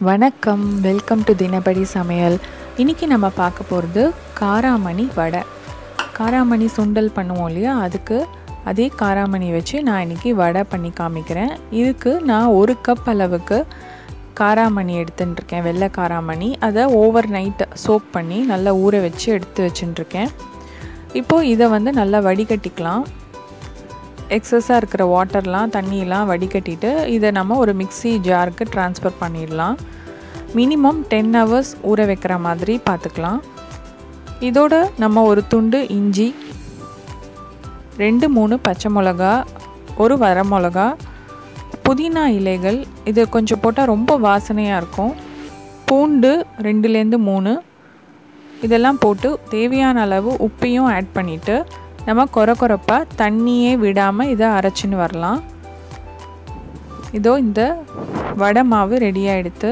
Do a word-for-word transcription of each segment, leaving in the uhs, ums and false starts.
வணக்கம், welcome to தினப்படி சமையல். இன்றைக்கி நம்ம பார்க்க போகிறது காராமணி வடை. காராமணி சுண்டல் பண்ணுவோம் இல்லையா, அதுக்கு அதே காராமணி வச்சு நான் இன்றைக்கி வடை பண்ணி காமிக்கிறேன். இதுக்கு நான் ஒரு கப் அளவுக்கு காராமணி எடுத்துட்டுருக்கேன், வெள்ளை காராமணி. அதை ஓவர் நைட் சோக் பண்ணி நல்லா ஊற வச்சு எடுத்து வச்சுட்டுருக்கேன். இப்போது இதை வந்து நல்லா வடிகட்டிக்கலாம். எக்ஸஸாக இருக்கிற வாட்டர்லாம் தண்ணியெலாம் வடிகட்டிட்டு இதை நம்ம ஒரு மிக்சி ஜாருக்கு ட்ரான்ஸ்ஃபர் பண்ணிடலாம். மினிமம் டென் ஹவர்ஸ் ஊற வைக்கிற மாதிரி பார்த்துக்கலாம். இதோட நம்ம ஒரு துண்டு இஞ்சி, ரெண்டு மூணு பச்சை மிளகா, ஒரு வரமிளகா, புதினா இலைகள், இது கொஞ்சம் போட்டால் ரொம்ப வாசனையாக இருக்கும், பூண்டு ரெண்டுலேருந்து மூணு, இதெல்லாம் போட்டு தேவையான அளவு உப்பையும் ஆட் பண்ணிவிட்டு நம்ம கொர கொரப்பாக தண்ணியே விடாமல் இதை அரைச்சின்னு வரலாம். இதோ இந்த வடை மாவு ரெடியாக எடுத்து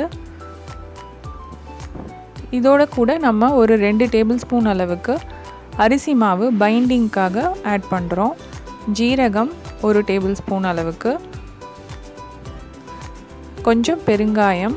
இதோட கூட நம்ம ஒரு ரெண்டு டேபிள் ஸ்பூன் அளவுக்கு அரிசி மாவு பைண்டிங்க்காக ஆட் பண்ணுறோம். ஜீரகம் ஒரு டேபிள் ஸ்பூன் அளவுக்கு, கொஞ்சம் பெருங்காயம்,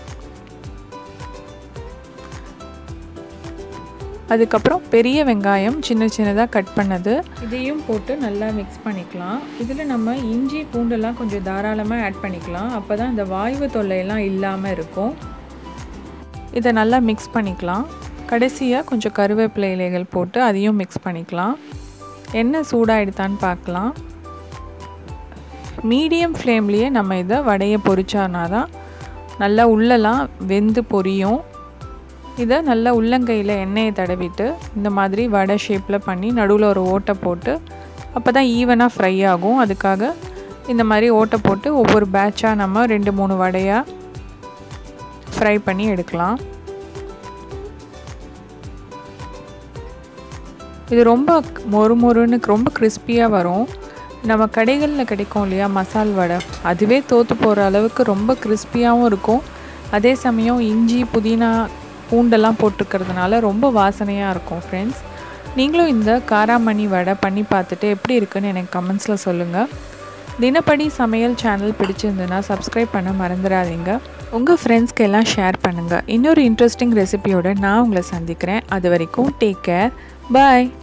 அதுக்கப்புறம் பெரிய வெங்காயம் சின்ன சின்னதாக கட் பண்ணது, இதையும் போட்டு நல்லா மிக்ஸ் பண்ணிக்கலாம். இதில் நம்ம இஞ்சி பூண்டெல்லாம் கொஞ்சம் தாராளமாக ஆட் பண்ணிக்கலாம், அப்போ தான் இந்த வாய்வு தொல்லையெல்லாம் இல்லாமல் இருக்கும். இதை நல்லா மிக்ஸ் பண்ணிக்கலாம். கடைசியாக கொஞ்சம் கருவேப்பிலை இலைகள் போட்டு அதையும் மிக்ஸ் பண்ணிக்கலாம். எண்ணெய் சூடாகிடுதான்னு பார்க்கலாம். மீடியம் ஃப்ளேம்லேயே நம்ம இதை வடையை பொரிச்சானா தான் நல்லா உள்ளெல்லாம் வெந்து பொரியும். இதை நல்லா உள்ளங்கையில் எண்ணெயை தடவிட்டு இந்த மாதிரி வடை ஷேப்பில் பண்ணி நடுவில் ஒரு ஓட்டை போட்டு, அப்போ தான் ஈவனாக ஃப்ரை ஆகும். அதுக்காக இந்த மாதிரி ஓட்டை போட்டு ஒவ்வொரு பேட்சாக நம்ம ரெண்டு மூணு வடையாக ஃப்ரை பண்ணி எடுக்கலாம். இது ரொம்ப மொறு மொறுன்னு ரொம்ப கிறிஸ்பியாக வரும். நம்ம கடைகளில் கிடைக்கும் இல்லையா மசால் வடை, அதுவே தோற்று போகிற அளவுக்கு ரொம்ப கிறிஸ்பியாகவும் இருக்கும். அதே சமயம் இஞ்சி புதினா பூண்டெல்லாம் போட்டுக்கிறதுனால ரொம்ப வாசனையாக இருக்கும். ஃப்ரெண்ட்ஸ், நீங்களும் இந்த காராமணி வடை பண்ணி பார்த்துட்டு எப்படி இருக்குன்னு எனக்கு கமெண்ட்ஸில் சொல்லுங்கள். தினப்படி சமையல் சேனல் பிடிச்சிருந்துன்னா சப்ஸ்கிரைப் பண்ண மறந்துடாதீங்க. உங்கள் ஃப்ரெண்ட்ஸ்க்கு எல்லாம் ஷேர் பண்ணுங்கள். இன்னொரு இன்ட்ரெஸ்டிங் ரெசிபியோடு நான் உங்களை சந்திக்கிறேன். அது வரைக்கும் டேக் கேர், பாய்.